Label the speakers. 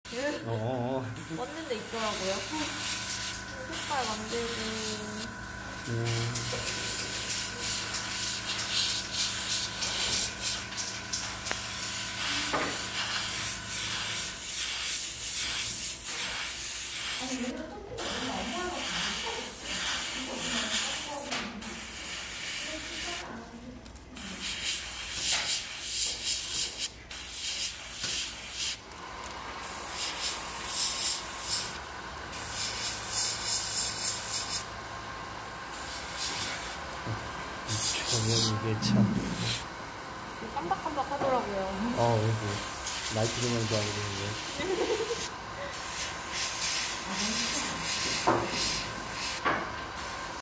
Speaker 1: 왔는데 있더라고요. 색깔 만들고.
Speaker 2: 이게 참
Speaker 1: 깜박깜박 하더라고요.
Speaker 2: 나이트 조명도 하고 그러는데